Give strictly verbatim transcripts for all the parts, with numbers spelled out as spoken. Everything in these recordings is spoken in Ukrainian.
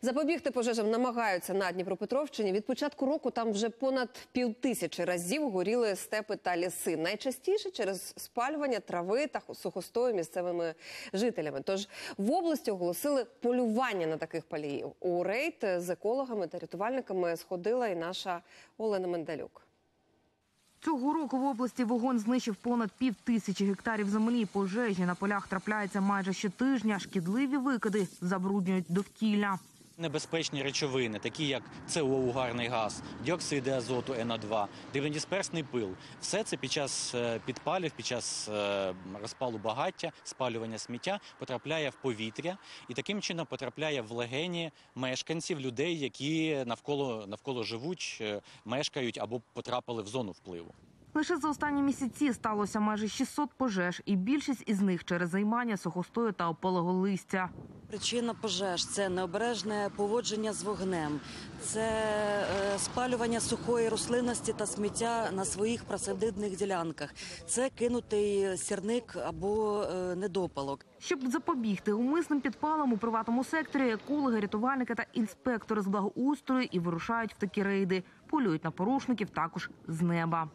Запобігти пожежам намагаються на Дніпропетровщині. Від початку року там вже понад півтисячі разів горіли степи та ліси. Найчастіше через спалювання трави та сухостою місцевими жителями. Тож в області оголосили полювання на таких паліїв. У рейд з екологами та рятувальниками сходила і наша Олена Мендалюк. Цього року в області вогонь знищив понад пів тисячі гектарів землі. Пожежі на полях трапляються майже щотижня. Шкідливі викиди забруднюють довкілля. Небезпечні речовини, такі як це о, угарний газ, діоксиди азоту ен о два, дрібнодисперсний пил. Все це під час підпалів, під час розпалу багаття, спалювання сміття потрапляє в повітря і таким чином потрапляє в легені мешканців, людей, які навколо, навколо живуть, мешкають або потрапили в зону впливу. Лише за останні місяці сталося майже шістсот пожеж, і більшість із них через займання сухостою та опалого листя. Причина пожеж – це необережне поводження з вогнем, це спалювання сухої рослинності та сміття на своїх присадибних ділянках, це кинутий сірник або недопалок. Щоб запобігти умисним підпалам у приватному секторі, екологи, рятувальники та інспектори з благоустрою і вирушають в такі рейди. Полюють на порушників також з неба.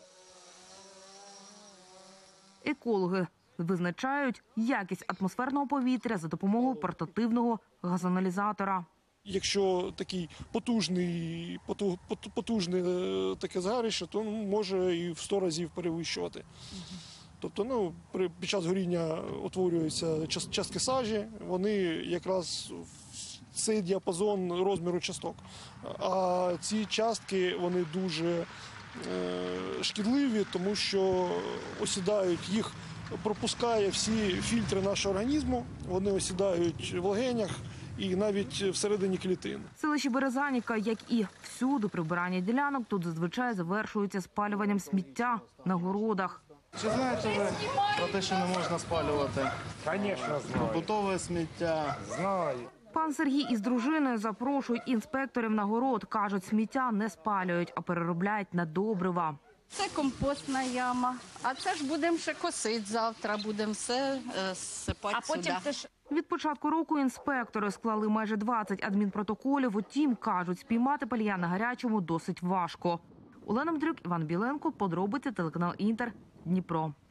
Екологи визначають якість атмосферного повітря за допомогою портативного газоаналізатора. Якщо такий потужний, потужне таке згарище, то може і в сто разів перевищувати. Тобто, ну, під час горіння утворюються частки сажі, вони якраз в цей діапазон розміру часток. А ці частки, вони дуже шкідливі, тому що осідають, їх пропускає всі фільтри нашого організму, вони осідають в легенях і навіть всередині клітин. Селище Березаніка, як і всюди прибирання ділянок, тут зазвичай завершується спалюванням сміття на городах. Чи знаєте ви про те, що не можна спалювати? Звісно, знаю. Побутове сміття. Знаю. Пан Сергій із дружиною запрошують інспекторів на город. Кажуть, сміття не спалюють, а переробляють на добрива. Це компостна яма, а це ж будемо ще косити завтра, будемо все е, сипати а потім сюди. це ж... Від початку року інспектори склали майже двадцять адмінпротоколів. Утім, кажуть, спіймати палія на гарячому досить важко. Олена Мендалюк, Іван Біленко, подробиці, телеканал Інтер, Дніпро.